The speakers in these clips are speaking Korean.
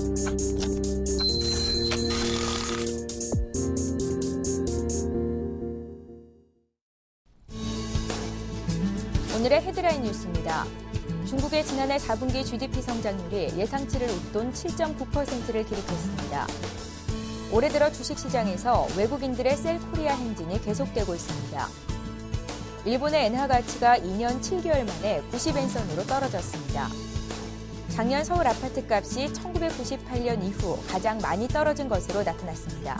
오늘의 헤드라인 뉴스입니다. 중국의 지난해 4분기 GDP 성장률이 예상치를 웃돈 7.9%를 기록했습니다. 올해 들어 주식시장에서 외국인들의 셀코리아 행진이 계속되고 있습니다. 일본의 엔화 가치가 2년 7개월 만에 90엔선으로 떨어졌습니다. 작년 서울 아파트 값이 1998년 이후 가장 많이 떨어진 것으로 나타났습니다.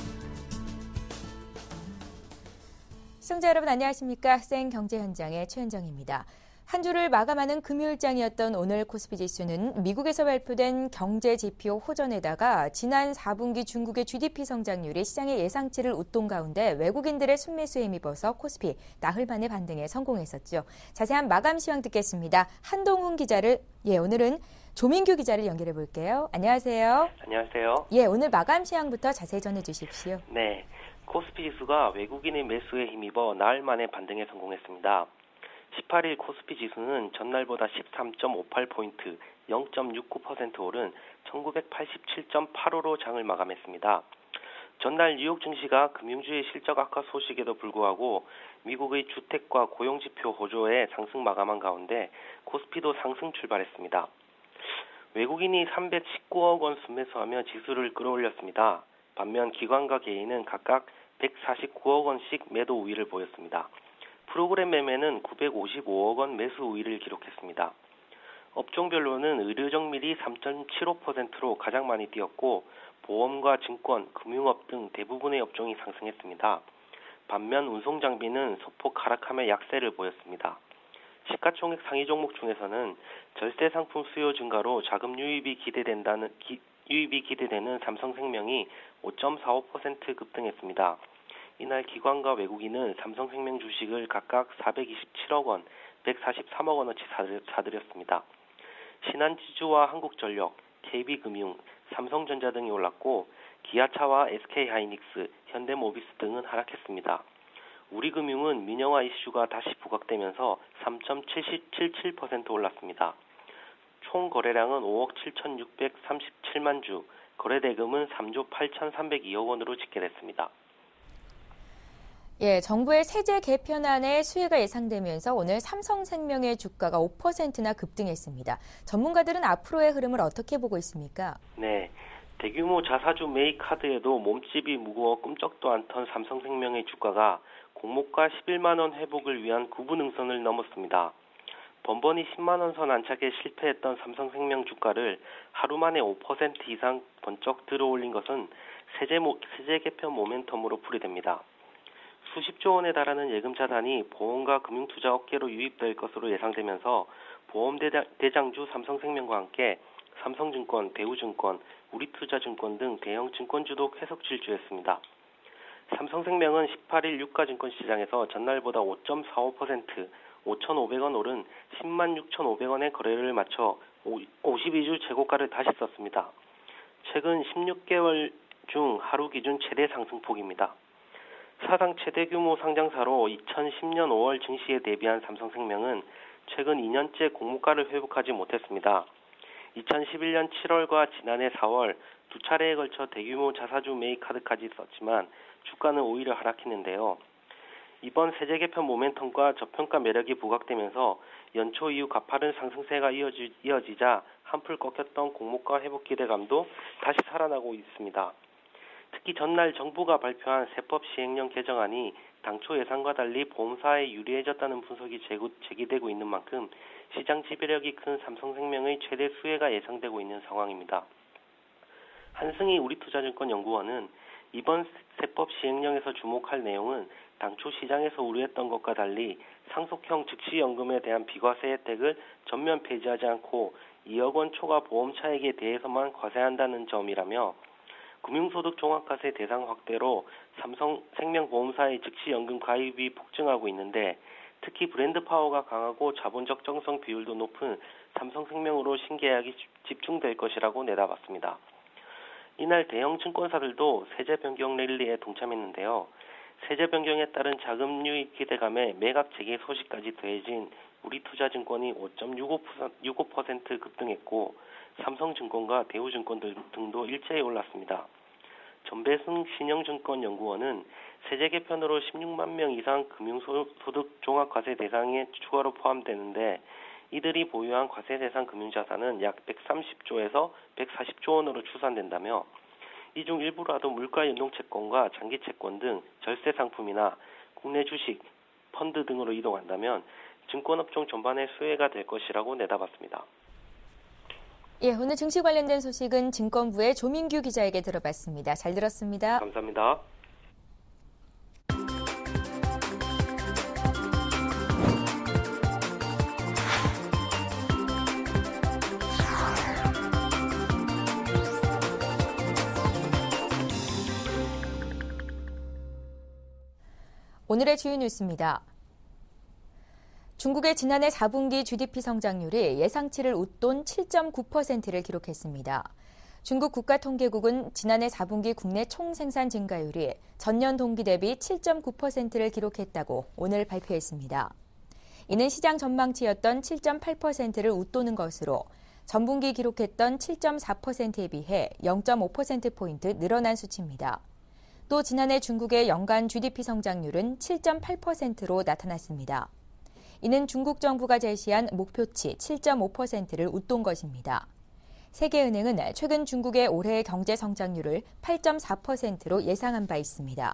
시청자 여러분 안녕하십니까? 생경제현장의 최현정입니다. 한 주를 마감하는 금요일장이었던 오늘 코스피 지수는 미국에서 발표된 경제 지표 호전에다가 지난 4분기 중국의 GDP 성장률이 시장의 예상치를 웃돈 가운데 외국인들의 순매수에 힘입어서 코스피 나흘 만에 반등에 성공했었죠. 자세한 마감 시황 듣겠습니다. 한동훈 기자를 오늘은 조민규 기자를 연결해 볼게요. 안녕하세요. 안녕하세요. 오늘 마감 시황부터 자세히 전해 주십시오. 네, 코스피 지수가 외국인의 매수에 힘입어 나흘 만에 반등에 성공했습니다. 18일 코스피 지수는 전날보다 13.58포인트, 0.69% 오른 1987.85로 장을 마감했습니다. 전날 뉴욕 증시가 금융주의 실적 악화 소식에도 불구하고 미국의 주택과 고용지표 호조에 상승 마감한 가운데 코스피도 상승 출발했습니다. 외국인이 319억 원 순매수하며 지수를 끌어올렸습니다. 반면 기관과 개인은 각각 149억 원씩 매도 우위를 보였습니다. 프로그램 매매는 955억 원 매수 우위를 기록했습니다. 업종별로는 의료정밀이 3.75%로 가장 많이 뛰었고 보험과 증권, 금융업 등 대부분의 업종이 상승했습니다. 반면 운송장비는 소폭 하락하며 약세를 보였습니다. 시가총액 상위 종목 중에서는 절세 상품 수요 증가로 자금 유입이 기대되는 삼성생명이 5.45% 급등했습니다. 이날 기관과 외국인은 삼성생명 주식을 각각 427억 원, 143억 원어치 사들였습니다. 신한지주와 한국전력, KB금융, 삼성전자 등이 올랐고 기아차와 SK하이닉스, 현대모비스 등은 하락했습니다. 우리금융은 민영화 이슈가 다시 부각되면서 3.77% 올랐습니다. 총 거래량은 5억 7,637만 주, 거래대금은 3조 8,302억 원으로 집계됐습니다. 정부의 세제 개편안의 수혜가 예상되면서 오늘 삼성생명의 주가가 5%나 급등했습니다. 전문가들은 앞으로의 흐름을 어떻게 보고 있습니까? 네, 대규모 자사주 매입 카드에도 몸집이 무거워 끔찍도 않던 삼성생명의 주가가 공모가 11만 원 회복을 위한 구분응선을 넘었습니다. 번번이 10만 원 선 안착에 실패했던 삼성생명 주가를 하루 만에 5% 이상 번쩍 들어올린 것은 세제 개편 모멘텀으로 풀이됩니다. 수십조 원에 달하는 예금 자산이 보험과 금융투자 업계로 유입될 것으로 예상되면서 보험 대장주 삼성생명과 함께 삼성증권, 대우증권, 우리투자증권 등 대형 증권주도 쾌속 질주했습니다. 삼성생명은 18일 유가증권 시장에서 전날보다 5.45%, 5,500원 오른 10만 6,500원의 거래를 마쳐 52주 최고가를 다시 썼습니다. 최근 16개월 중 하루 기준 최대 상승폭입니다. 사상 최대 규모 상장사로 2010년 5월 증시에 대비한 삼성생명은 최근 2년째 공모가를 회복하지 못했습니다. 2011년 7월과 지난해 4월 두 차례에 걸쳐 대규모 자사주 매입 카드까지 썼지만 주가는 오히려 하락했는데요. 이번 세제 개편 모멘텀과 저평가 매력이 부각되면서 연초 이후 가파른 상승세가 이어지자 한풀 꺾였던 공모가 회복 기대감도 다시 살아나고 있습니다. 특히 전날 정부가 발표한 세법 시행령 개정안이 당초 예상과 달리 보험사에 유리해졌다는 분석이 제기되고 있는 만큼 시장 지배력이 큰 삼성생명의 최대 수혜가 예상되고 있는 상황입니다. 한승희 우리투자증권 연구원은 이번 세법 시행령에서 주목할 내용은 당초 시장에서 우려했던 것과 달리 상속형 즉시연금에 대한 비과세 혜택을 전면 폐지하지 않고 2억 원 초과 보험 차익에 대해서만 과세한다는 점이라며 금융소득 종합과세 대상 확대로 삼성생명보험사의 즉시연금 가입이 폭증하고 있는데 특히 브랜드 파워가 강하고 자본적 정성 비율도 높은 삼성생명으로 신계약이 집중될 것이라고 내다봤습니다. 이날 대형 증권사들도 세제 변경 랠리에 동참했는데요. 세제 변경에 따른 자금 유입 기대감에 매각 재개 소식까지 더해진 우리투자증권이 5.65% 급등했고 삼성증권과 대우증권 등도 일제히 올랐습니다. 전배승 신영증권연구원은 세제 개편으로 16만 명 이상 금융소득 종합과세 대상에 추가로 포함되는데 이들이 보유한 과세 대상 금융자산은 약 130조에서 140조 원으로 추산된다며 이 중 일부라도 물가 연동채권과 장기채권 등 절세 상품이나 국내 주식, 펀드 등으로 이동한다면 증권업종 전반의 수혜가 될 것이라고 내다봤습니다. 예, 오늘 증시 관련된 소식은 증권부의 조민규 기자에게 들어봤습니다. 잘 들었습니다. 감사합니다. 오늘의 주요 뉴스입니다. 중국의 지난해 4분기 GDP 성장률이 예상치를 웃돈 7.9%를 기록했습니다. 중국 국가통계국은 지난해 4분기 국내 총생산 증가율이 전년 동기 대비 7.9%를 기록했다고 오늘 발표했습니다. 이는 시장 전망치였던 7.8%를 웃도는 것으로 전분기 기록했던 7.4%에 비해 0.5%포인트 늘어난 수치입니다. 또 지난해 중국의 연간 GDP 성장률은 7.8%로 나타났습니다. 이는 중국 정부가 제시한 목표치 7.5%를 웃돈 것입니다. 세계은행은 최근 중국의 올해 경제 성장률을 8.4%로 예상한 바 있습니다.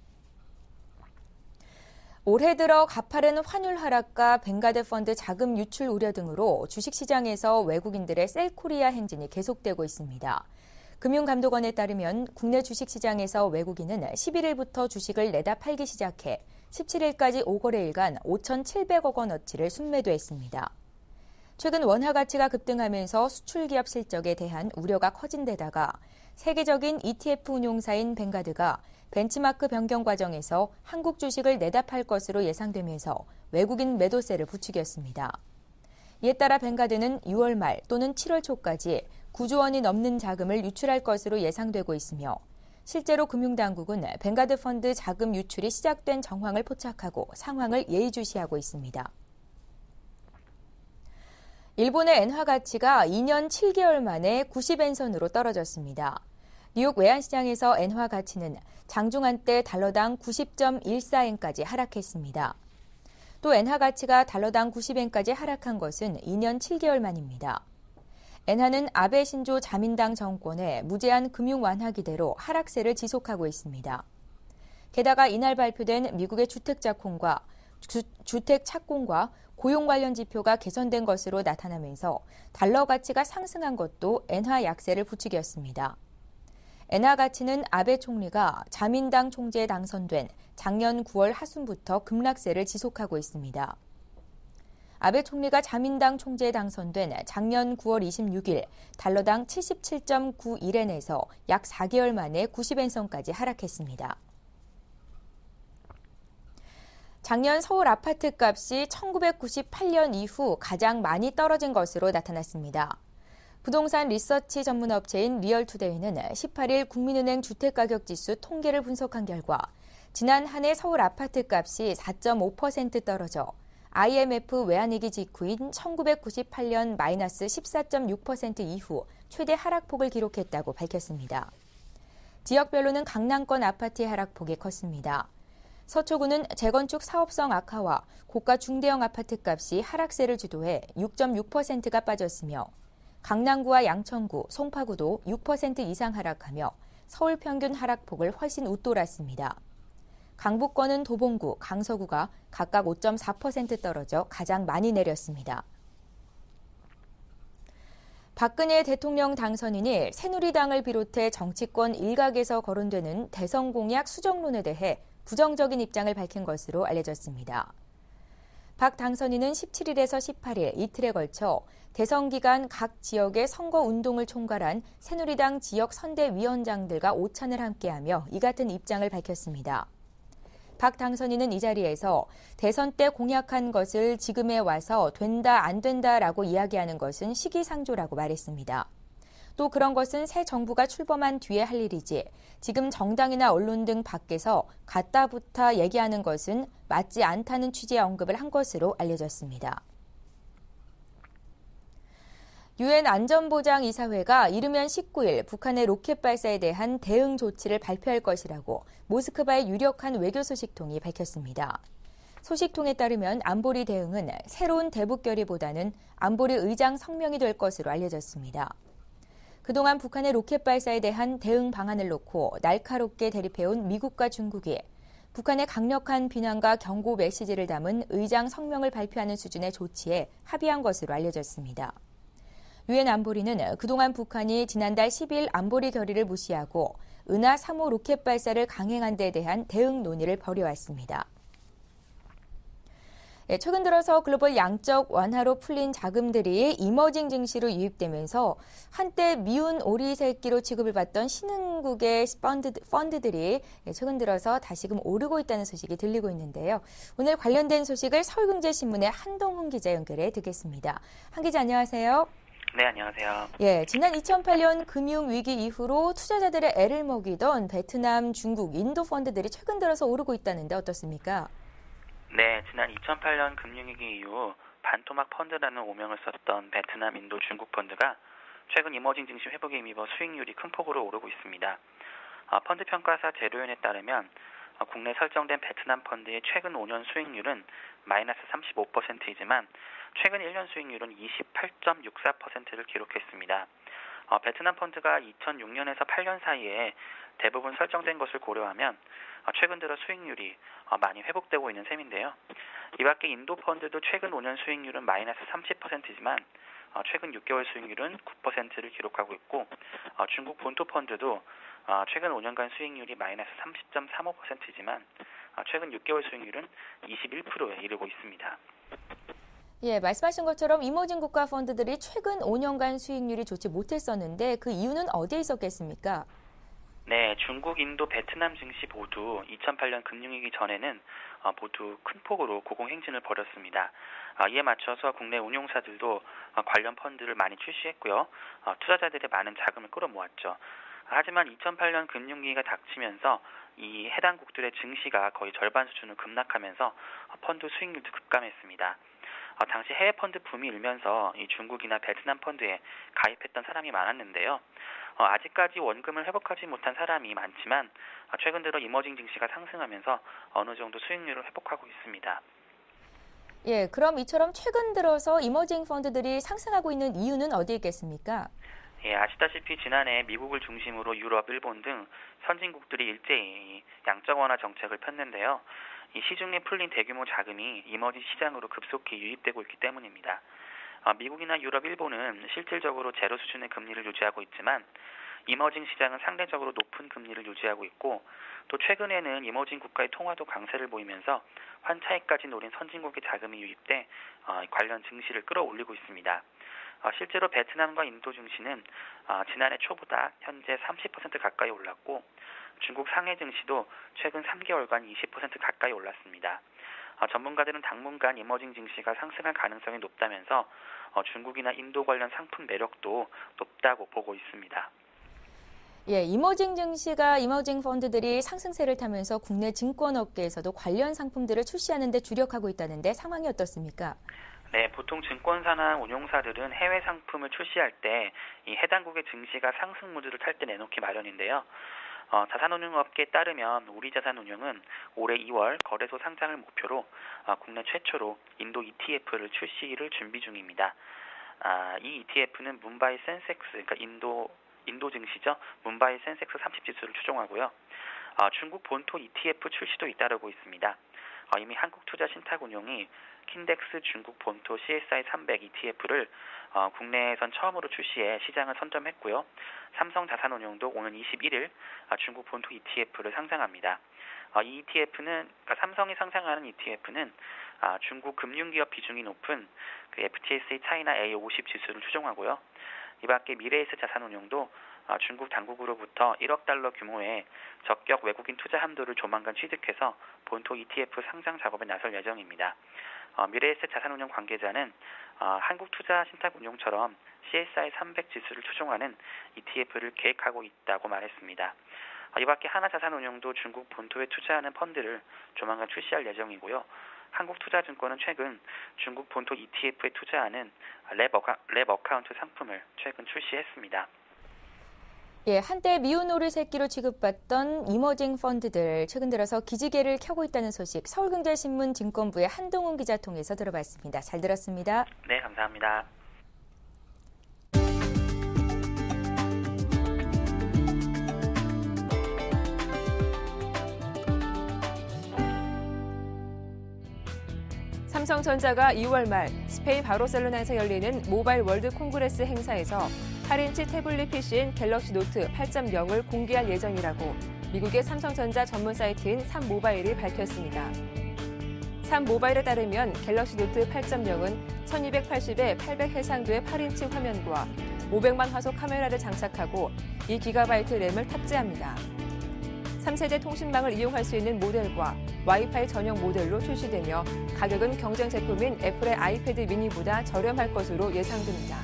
올해 들어 가파른 환율 하락과 벵가드 펀드 자금 유출 우려 등으로 주식시장에서 외국인들의 셀코리아 행진이 계속되고 있습니다. 금융감독원에 따르면 국내 주식시장에서 외국인은 11일부터 주식을 내다 팔기 시작해 17일까지 5거래일간 5,700억 원어치를 순매도했습니다. 최근 원화 가치가 급등하면서 수출기업 실적에 대한 우려가 커진 데다가 세계적인 ETF 운용사인 벵가드가 벤치마크 변경 과정에서 한국 주식을 내다 팔 것으로 예상되면서 외국인 매도세를 부추겼습니다. 이에 따라 벵가드는 6월 말 또는 7월 초까지 9조 원이 넘는 자금을 유출할 것으로 예상되고 있으며 실제로 금융당국은 벵가드 펀드 자금 유출이 시작된 정황을 포착하고 상황을 예의주시하고 있습니다. 일본의 엔화 가치가 2년 7개월 만에 90엔선으로 떨어졌습니다. 뉴욕 외환시장에서 엔화 가치는 장중 한때 달러당 90.14엔까지 하락했습니다. 또 엔화 가치가 달러당 90엔까지 하락한 것은 2년 7개월 만입니다. 엔화는 아베 신조 자민당 정권의 무제한 금융 완화 기대로 하락세를 지속하고 있습니다. 게다가 이날 발표된 미국의 주택 착공과 고용 관련 지표가 개선된 것으로 나타나면서 달러 가치가 상승한 것도 엔화 약세를 부추겼습니다. 엔화 가치는 아베 총리가 자민당 총재에 당선된 작년 9월 하순부터 급락세를 지속하고 있습니다. 아베 총리가 자민당 총재에 당선된 작년 9월 26일 달러당 77.91엔에서 약 4개월 만에 90엔선까지 하락했습니다. 작년 서울 아파트 값이 1998년 이후 가장 많이 떨어진 것으로 나타났습니다. 부동산 리서치 전문 업체인 리얼투데이는 18일 국민은행 주택가격지수 통계를 분석한 결과 지난 한 해 서울 아파트 값이 4.5% 떨어져 IMF 외환위기 직후인 1998년 마이너스 14.6% 이후 최대 하락폭을 기록했다고 밝혔습니다. 지역별로는 강남권 아파트의 하락폭이 컸습니다. 서초구는 재건축 사업성 악화와 고가 중대형 아파트 값이 하락세를 주도해 6.6%가 빠졌으며 강남구와 양천구, 송파구도 6% 이상 하락하며 서울 평균 하락폭을 훨씬 웃돌았습니다. 강북권은 도봉구, 강서구가 각각 5.4% 떨어져 가장 많이 내렸습니다. 박근혜 대통령 당선인이 새누리당을 비롯해 정치권 일각에서 거론되는 대선 공약 수정론에 대해 부정적인 입장을 밝힌 것으로 알려졌습니다. 박 당선인은 17일에서 18일 이틀에 걸쳐 대선 기간 각 지역의 선거운동을 총괄한 새누리당 지역 선대위원장들과 오찬을 함께하며 이 같은 입장을 밝혔습니다. 박 당선인은 이 자리에서 대선 때 공약한 것을 지금에 와서 된다 안 된다라고 이야기하는 것은 시기상조라고 말했습니다. 또 그런 것은 새 정부가 출범한 뒤에 할 일이지 지금 정당이나 언론 등 밖에서 갖다 붙어 얘기하는 것은 맞지 않다는 취지의 언급을 한 것으로 알려졌습니다. 유엔 안전보장이사회가 이르면 19일 북한의 로켓 발사에 대한 대응 조치를 발표할 것이라고 모스크바의 유력한 외교 소식통이 밝혔습니다. 소식통에 따르면 안보리 대응은 새로운 대북 결의보다는 안보리 의장 성명이 될 것으로 알려졌습니다. 그동안 북한의 로켓 발사에 대한 대응 방안을 놓고 날카롭게 대립해온 미국과 중국이 북한의 강력한 비난과 경고 메시지를 담은 의장 성명을 발표하는 수준의 조치에 합의한 것으로 알려졌습니다. 유엔 안보리는 그동안 북한이 지난달 10일 안보리 결의를 무시하고 은하 3호 로켓 발사를 강행한 데 대한 대응 논의를 벌여왔습니다. 최근 들어서 글로벌 양적 완화로 풀린 자금들이 이머징 증시로 유입되면서 한때 미운 오리 새끼로 취급을 받던 신흥국의 펀드들이 최근 들어서 다시금 오르고 있다는 소식이 들리고 있는데요. 오늘 관련된 소식을 서울경제신문의 한동훈 기자 연결해 듣겠습니다. 한 기자 안녕하세요. 네, 안녕하세요. 지난 2008년 금융위기 이후로 투자자들의 애를 먹이던 베트남, 중국, 인도 펀드들이 최근 들어서 오르고 있다는데 어떻습니까? 네, 지난 2008년 금융위기 이후 반토막 펀드라는 오명을 썼던 베트남, 인도, 중국 펀드가 최근 이머징 증시 회복에 힘입어 수익률이 큰 폭으로 오르고 있습니다. 펀드 평가사 제로연에 따르면 국내 설정된 베트남 펀드의 최근 5년 수익률은 마이너스 35%이지만 최근 1년 수익률은 28.64%를 기록했습니다. 베트남 펀드가 2006년에서 8년 사이에 대부분 설정된 것을 고려하면 최근 들어 수익률이 많이 회복되고 있는 셈인데요. 이 밖에 인도 펀드도 최근 5년 수익률은 마이너스 30%지만 최근 6개월 수익률은 9%를 기록하고 있고 중국 본토 펀드도 최근 5년간 수익률이 마이너스 30.35%지만 최근 6개월 수익률은 21%에 이르고 있습니다. 말씀하신 것처럼 이머징 국가 펀드들이 최근 5년간 수익률이 좋지 못했었는데 그 이유는 어디에 있었겠습니까? 네, 중국, 인도, 베트남 증시 모두 2008년 금융위기 전에는 모두 큰 폭으로 고공행진을 벌였습니다. 이에 맞춰서 국내 운용사들도 관련 펀드를 많이 출시했고요. 투자자들의 많은 자금을 끌어모았죠. 하지만 2008년 금융위기가 닥치면서 이 해당 국들의 증시가 거의 절반 수준으로 급락하면서 펀드 수익률도 급감했습니다. 당시 해외 펀드 붐이 일면서 이 중국이나 베트남 펀드에 가입했던 사람이 많았는데요. 아직까지 원금을 회복하지 못한 사람이 많지만 최근 들어 이머징 증시가 상승하면서 어느 정도 수익률을 회복하고 있습니다. 그럼 이처럼 최근 들어서 이머징 펀드들이 상승하고 있는 이유는 어디에 있겠습니까? 아시다시피 지난해 미국을 중심으로 유럽, 일본 등 선진국들이 일제히 양적 완화 정책을 폈는데요. 이 시중에 풀린 대규모 자금이 이머징 시장으로 급속히 유입되고 있기 때문입니다. 미국이나 유럽, 일본은 실질적으로 제로 수준의 금리를 유지하고 있지만 이머징 시장은 상대적으로 높은 금리를 유지하고 있고 또 최근에는 이머징 국가의 통화도 강세를 보이면서 환차익까지 노린 선진국의 자금이 유입돼 관련 증시를 끌어올리고 있습니다. 실제로 베트남과 인도 증시는 지난해 초보다 현재 30% 가까이 올랐고 중국 상해 증시도 최근 3개월간 20% 가까이 올랐습니다. 전문가들은 당분간 이머징 증시가 상승할 가능성이 높다면서 중국이나 인도 관련 상품 매력도 높다고 보고 있습니다. 이머징 펀드들이 상승세를 타면서 국내 증권업계에서도 관련 상품들을 출시하는 데 주력하고 있다는데 상황이 어떻습니까? 네, 보통 증권사나 운용사들은 해외 상품을 출시할 때 이 해당국의 증시가 상승 무드를 탈 때 내놓기 마련인데요. 자산운용업계에 따르면 우리자산운용은 올해 2월 거래소 상장을 목표로 국내 최초로 인도 ETF를 출시를 준비 중입니다. 이 ETF는 문바이 센섹스, 그러니까 인도 증시죠. 문바이 센섹스 30 지수를 추종하고요. 중국 본토 ETF 출시도 잇따르고 있습니다. 이미 한국투자신탁운용이 킨덱스 중국 본토 CSI 300 ETF를 국내에선 처음으로 출시해 시장을 선점했고요. 삼성자산운용도 오는 21일 중국 본토 ETF를 상장합니다. 이 ETF는 그러니까 삼성이 상장하는 ETF는 중국 금융기업 비중이 높은 그 FTSE 차이나 A50 지수를 추종하고요. 이 밖에 미래에셋 자산운용도 중국 당국으로부터 1억 달러 규모의 적격 외국인 투자 함도를 조만간 취득해서 본토 ETF 상장 작업에 나설 예정입니다. 미래에셋 자산운용 관계자는 한국투자신탁운용처럼 CSI 300 지수를 추종하는 ETF를 계획하고 있다고 말했습니다. 이 밖에 하나자산운용도 중국 본토에 투자하는 펀드를 조만간 출시할 예정이고요. 한국투자증권은 최근 중국 본토 ETF에 투자하는 랩 어카운트 상품을 최근 출시했습니다. 예, 한때 미운 오리 새끼로 취급받던 이머징 펀드들 최근 들어서 기지개를 켜고 있다는 소식 서울경제신문 증권부의 한동훈 기자 통해서 들어봤습니다. 잘 들었습니다. 네, 감사합니다. 삼성전자가 2월 말 스페인 바르셀로나에서 열리는 모바일 월드 콩그레스 행사에서 8인치 태블릿 PC인 갤럭시 노트 8.0을 공개할 예정이라고 미국의 삼성전자 전문 사이트인 삼모바일이 밝혔습니다. 삼모바일에 따르면 갤럭시 노트 8.0은 1280에 800 해상도의 8인치 화면과 500만 화소 카메라를 장착하고 2GB 램을 탑재합니다. 3세대 통신망을 이용할 수 있는 모델과 와이파이 전용 모델로 출시되며 가격은 경쟁 제품인 애플의 아이패드 미니보다 저렴할 것으로 예상됩니다.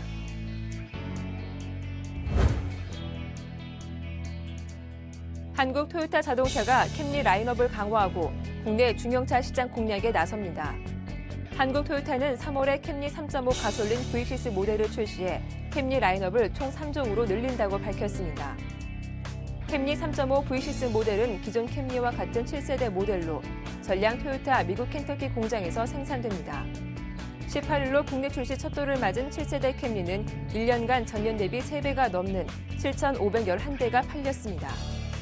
한국 토요타 자동차가 캠리 라인업을 강화하고 국내 중형차 시장 공략에 나섭니다. 한국 토요타는 3월에 캠리 3.5 가솔린 V6 모델을 출시해 캠리 라인업을 총 3종으로 늘린다고 밝혔습니다. 캠리 3.5 V6 모델은 기존 캠리와 같은 7세대 모델로 전량 토요타 미국 켄터키 공장에서 생산됩니다. 18일로 국내 출시 첫 돌을 맞은 7세대 캠리는 1년간 전년 대비 3배가 넘는 7,511대가 팔렸습니다.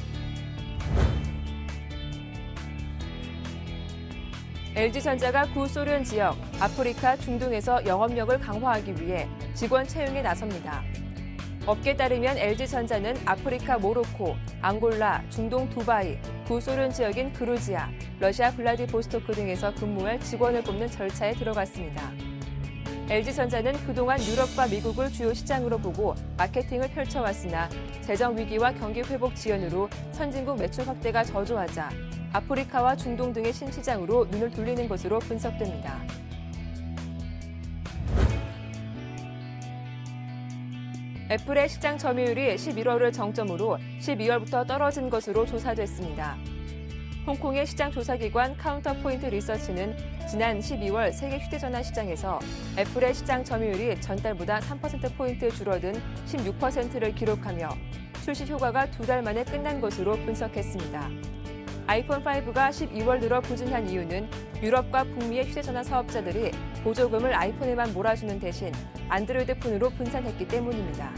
LG전자가 구소련 지역, 아프리카, 중동에서 영업력을 강화하기 위해 직원 채용에 나섭니다. 업계에 따르면 LG전자는 아프리카 모로코, 앙골라, 중동 두바이, 구소련 지역인 그루지아, 러시아 블라디보스토크 등에서 근무할 직원을 뽑는 절차에 들어갔습니다. LG전자는 그동안 유럽과 미국을 주요 시장으로 보고 마케팅을 펼쳐왔으나 재정 위기와 경기 회복 지연으로 선진국 매출 확대가 저조하자 아프리카와 중동 등의 신시장으로 눈을 돌리는 것으로 분석됩니다. 애플의 시장 점유율이 11월을 정점으로 12월부터 떨어진 것으로 조사됐습니다. 홍콩의 시장 조사기관 카운터포인트 리서치는 지난 12월 세계 휴대전화 시장에서 애플의 시장 점유율이 전달보다 3%포인트 줄어든 16%를 기록하며 출시 효과가 2달 만에 끝난 것으로 분석했습니다. 아이폰5가 12월 들어 부진한 이유는 유럽과 북미의 휴대전화 사업자들이 보조금을 아이폰에만 몰아주는 대신 안드로이드 폰으로 분산했기 때문입니다.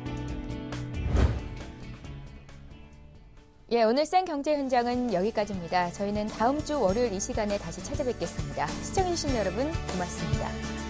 예, 오늘 생경제 현장은 여기까지입니다. 저희는 다음 주 월요일 이 시간에 다시 찾아뵙겠습니다. 시청해주신 여러분 고맙습니다.